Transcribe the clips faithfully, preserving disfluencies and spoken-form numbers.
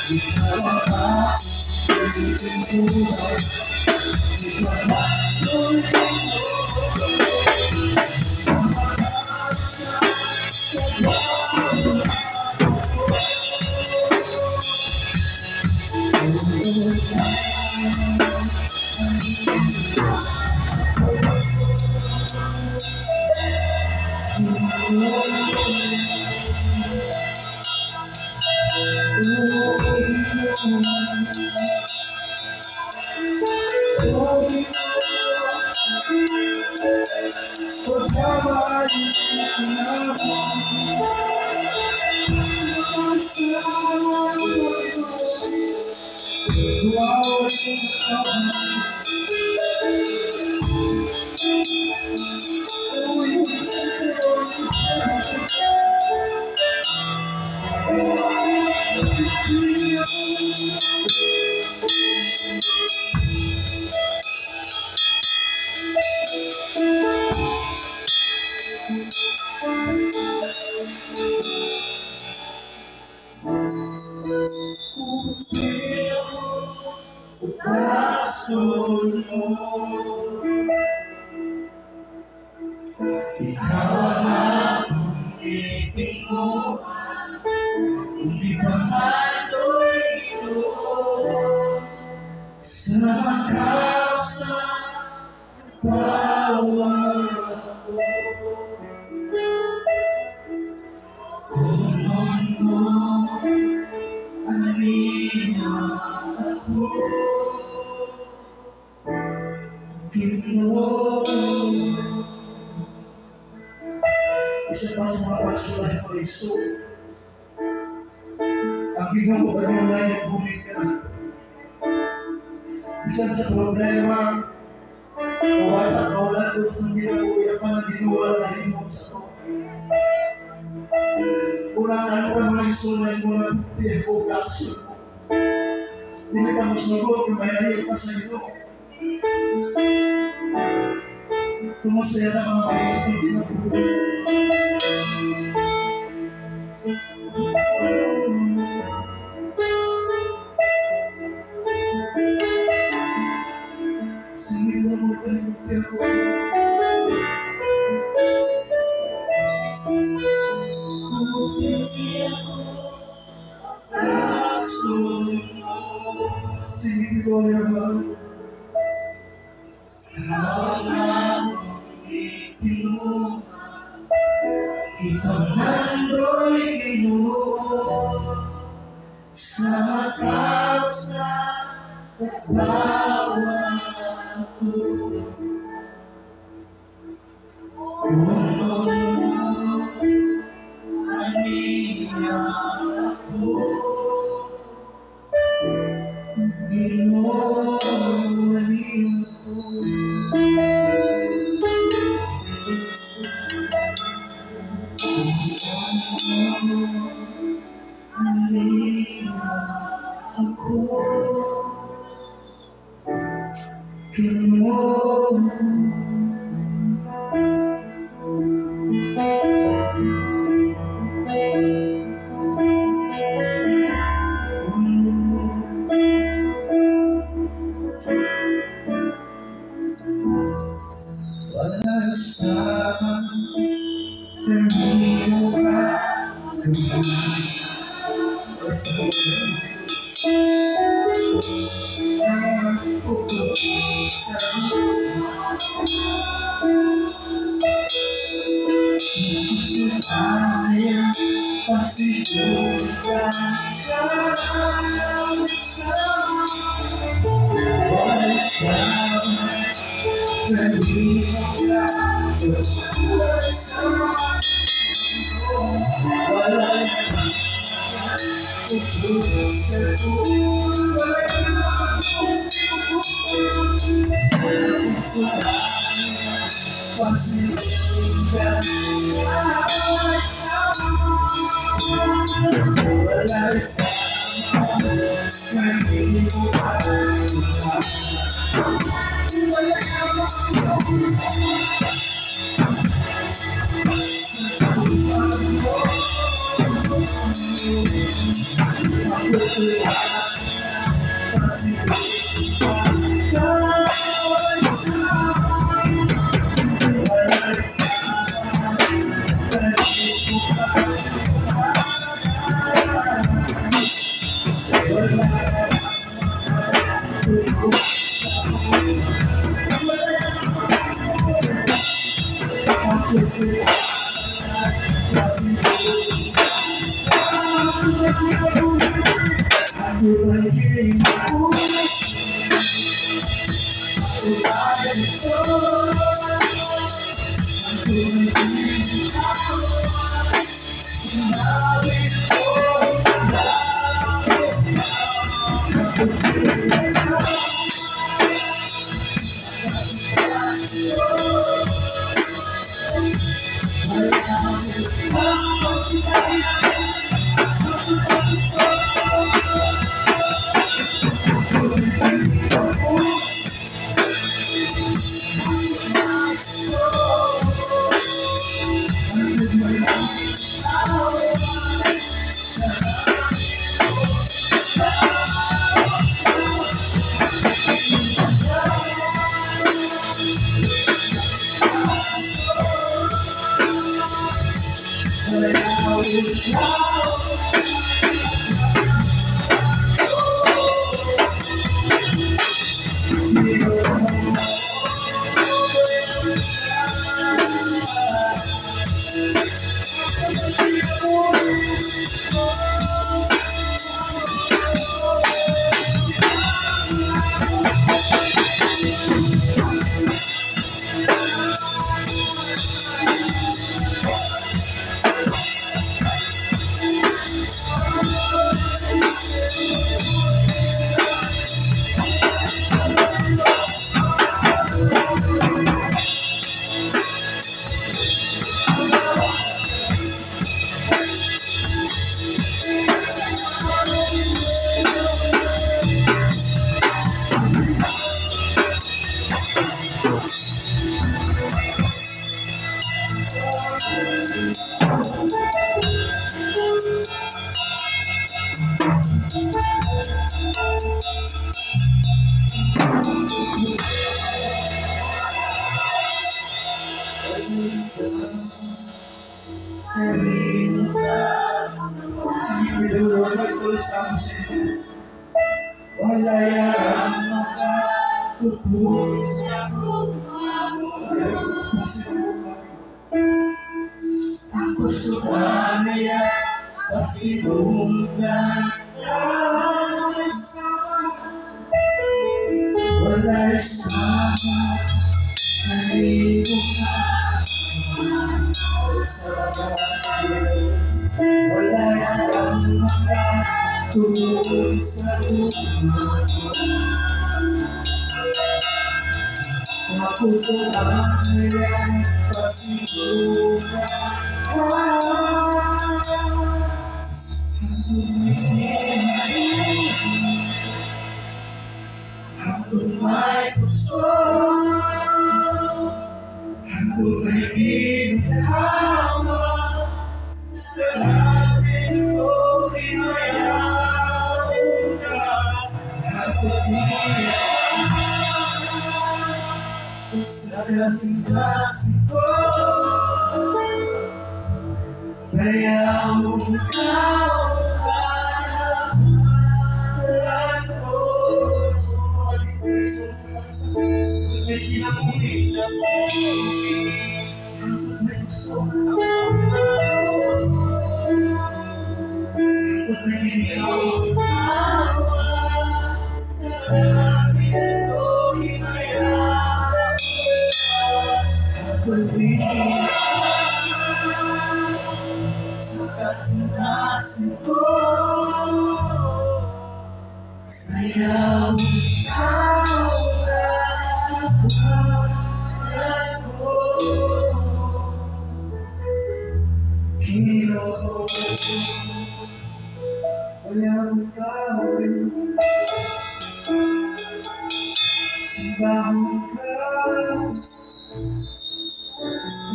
Isa pa sa mga pagsulat ng Kristo, ang ginagawa ng lahat ng bumig ka na. Isa sa problema, kawala at kawala doon sa ginagawa pa na ginuwa na himong sa ko. Unang ano pa mga isulay mo na tiyak o kapsul mo. Hindi ka mo sumagot kung may ayaw pa sa ito. Tumasaya na mga Kristo, ginagawa. Singing for your love. Ipangandoy Ginoo sa kausa at bawat ako. Tulong mo, aniya ako. Ginoo, aniya ako. Thank you. Aku suka kasih aku lagi wala yang makakupos aku suka naya pasti bukan wala sama hari bukan wala yang makakupos aku suka yang pasti bukan aku may puso aku may ginhawa sa akin ko hinayaw ka ako sa kasing-kasing ko kaya mo ikaw hanapan ko sa mga puso may kinamunin na po may puso may ginhawa sa akin ko hinayaw sa kasing-kasing ko kaya ikaw hanapan ko Ginoo wala ikaw simbahan ka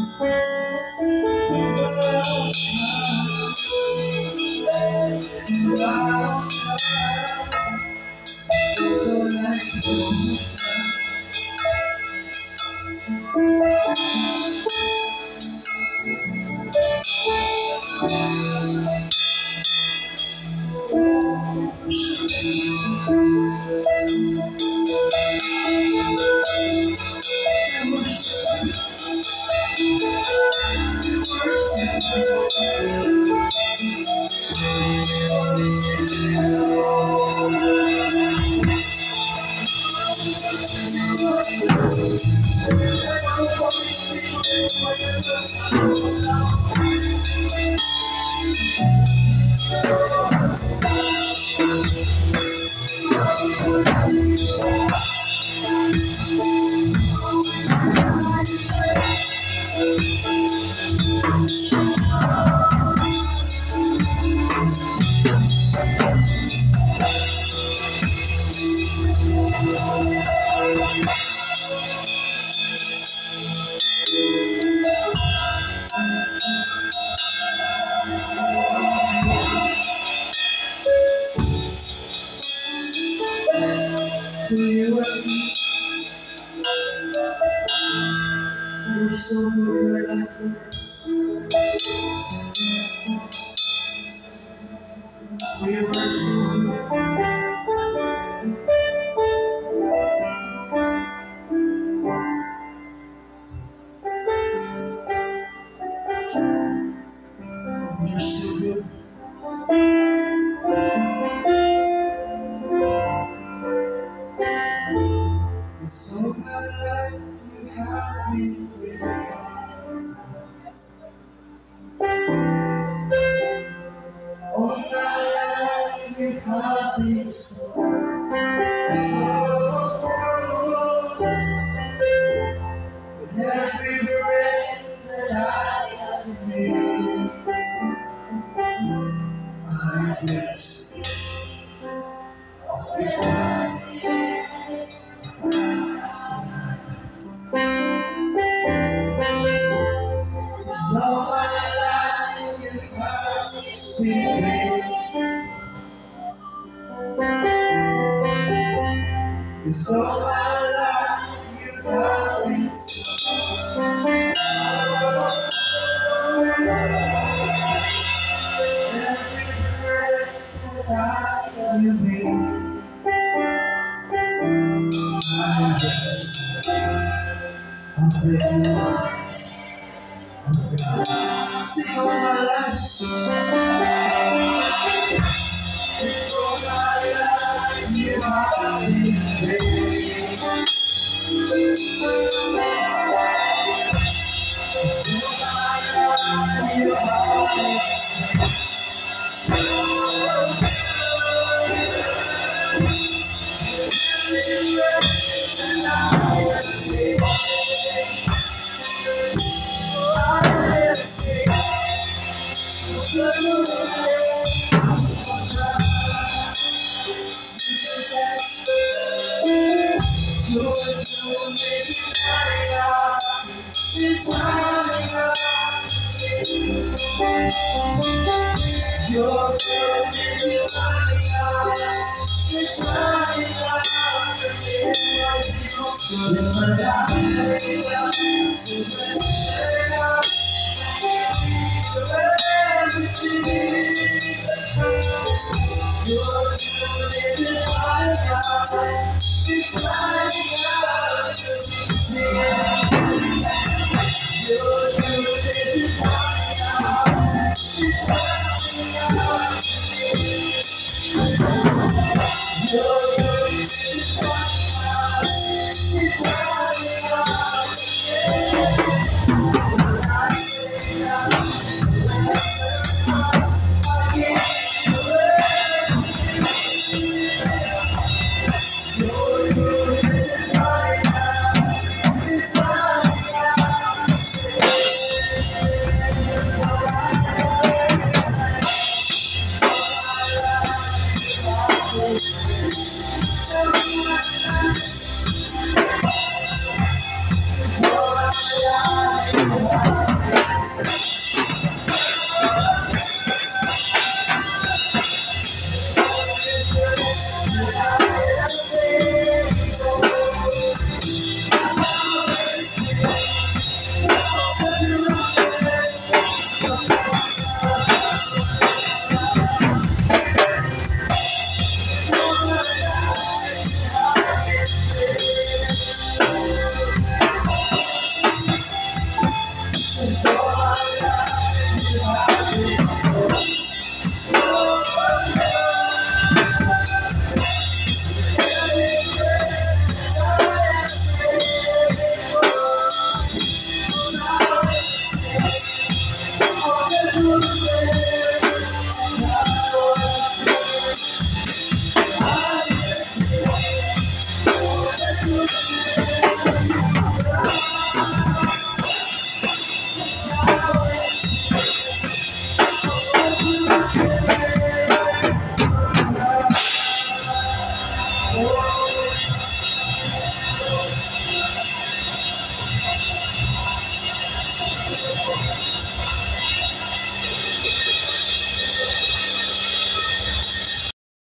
Simbahan So good. We were so You're so good. So my life you have been with all my life you have been so, so good. With every breath that I have made, I bless all the eyes. So my life you have been with. So my life you have been so, so every breath that I have made, I bless all the eyes. Sing all my life. It's all my life you have been faithful. It's all my life you have been It's running up. Your good is running up. It's running up. With my life, surrender up. Everything. Your good is running up. It's running up. Your good is running up. It's running up. Your good is running up. It's running up. I say I can't Your good is running up. It's running up.